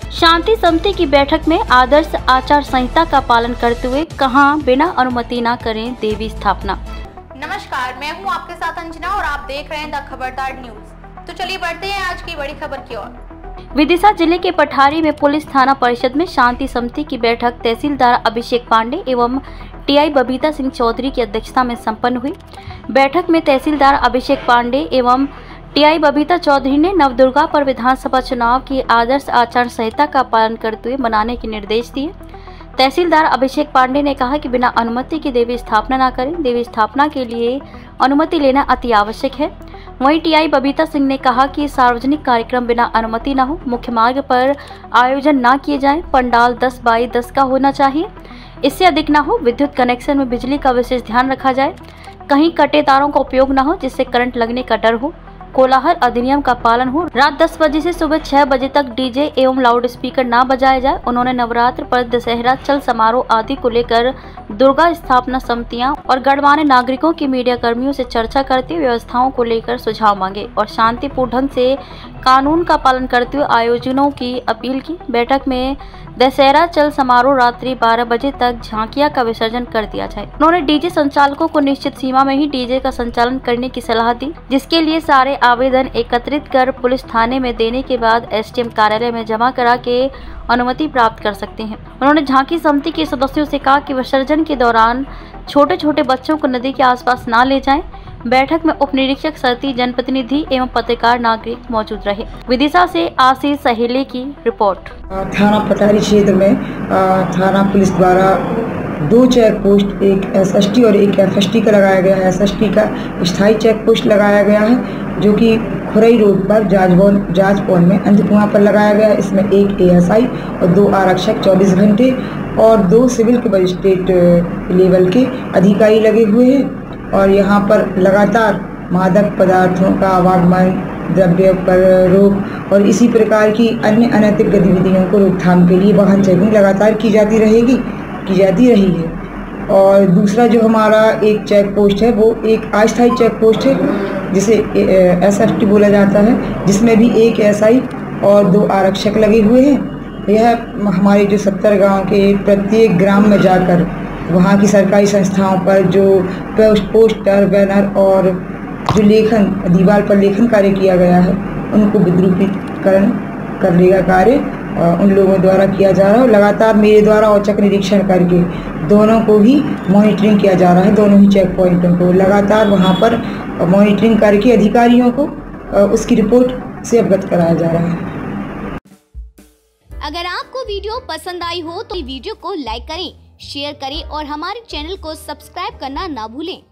शांति समिति की बैठक में आदर्श आचार संहिता का पालन करते हुए कहां बिना अनुमति न करें देवी स्थापना। नमस्कार, मैं हूं आपके साथ अंजना और आप देख रहे हैं द खबरदार न्यूज। तो चलिए बढ़ते हैं आज की बड़ी खबर की ओर। विदिशा जिले के पठारी में पुलिस थाना परिषद में शांति समिति की बैठक तहसीलदार अभिषेक पांडे एवं टीआई बबीता सिंह चौधरी की अध्यक्षता में संपन्न हुई। बैठक में तहसीलदार अभिषेक पांडे एवं टीआई बबीता चौधरी ने नवदुर्गा पर विधानसभा चुनाव की आदर्श आचार संहिता का पालन करते हुए मनाने के निर्देश दिए। तहसीलदार अभिषेक पांडे ने कहा कि बिना अनुमति के देवी स्थापना न करें। देवी स्थापना के लिए अनुमति लेना अति आवश्यक है। वहीं टीआई बबीता सिंह ने कहा कि सार्वजनिक कार्यक्रम बिना अनुमति न हो, मुख्य मार्ग पर आयोजन न किए जाएं, पंडाल 10 बाई 10 का होना चाहिए, इससे अधिक न हो, विद्युत कनेक्शन में बिजली का विशेष ध्यान रखा जाए, कहीं कटे तारों का उपयोग न हो जिससे करंट लगने का डर हो, कोलाहल अधिनियम का पालन हो, रात 10 बजे से सुबह 6 बजे तक डीजे एवं लाउड स्पीकर न बजाया जाए। उन्होंने नवरात्र पर दशहरा चल समारोह आदि को लेकर दुर्गा स्थापना समितियां और गणमान्य नागरिकों की मीडिया कर्मियों से चर्चा करते हुए व्यवस्थाओं को लेकर सुझाव मांगे और शांतिपूर्ण ढंग से कानून का पालन करते हुए आयोजनों की अपील की। बैठक में दशहरा चल समारोह रात्रि 12 बजे तक झांकिया का विसर्जन कर दिया जाए। उन्होंने डीजे संचालकों को निश्चित सीमा में ही डीजे का संचालन करने की सलाह दी, जिसके लिए सारे आवेदन एकत्रित कर पुलिस थाने में देने के बाद एसडीएम कार्यालय में जमा करा के अनुमति प्राप्त कर सकते हैं। उन्होंने झांकी समिति के सदस्यों से कहा कि विसर्जन के दौरान छोटे छोटे बच्चों को नदी के आसपास न ले जाएं। बैठक में उप निरीक्षक सती, जनप्रतिनिधि एवं पत्रकार नागरिक मौजूद रहे। विदिशा से आशीष सहेले की रिपोर्ट। थाना पठारी क्षेत्र में थाना पुलिस द्वारा 2 चेक पोस्ट, एक एसएसटी और एक एफएसटी का लगाया गया है। एसएसटी का स्थायी चेक पोस्ट लगाया गया है जो कि खुरई रोड पर जाजपौन में अंधकुआं पर लगाया गया है। इसमें एक एएसआई और 2 आरक्षक 24 घंटे और 2 सिविल के मजिस्ट्रेट लेवल के अधिकारी लगे हुए हैं और यहाँ पर लगातार मादक पदार्थों का आवागमन, द्रव्य पर रोक और इसी प्रकार की अन्य अनैतिक गतिविधियों को रोकथाम के लिए वाहन चेकिंग लगातार की जाती रही है। और दूसरा जो हमारा एक चेक पोस्ट है वो एक अस्थायी चेक पोस्ट है जिसे एसएफटी बोला जाता है, जिसमें भी एक एसआई और 2 आरक्षक लगे हुए हैं। यह हमारे जो 70 गाँव के प्रत्येक ग्राम में जाकर वहाँ की सरकारी संस्थाओं पर जो पोस्टर, बैनर और जो लेखन, दीवार पर लेखन कार्य किया गया है उनको विद्रुपीकरण करने का कार्य उन लोगों द्वारा किया जा रहा है। और लगातार मेरे द्वारा औचक निरीक्षण करके दोनों को ही मॉनिटरिंग किया जा रहा है। दोनों ही चेक पॉइंटों को लगातार वहाँ पर मॉनिटरिंग करके अधिकारियों को उसकी रिपोर्ट से अवगत कराया जा रहा है। अगर आपको वीडियो पसंद आई हो तो वीडियो को लाइक करें, शेयर करें और हमारे चैनल को सब्सक्राइब करना ना भूलें।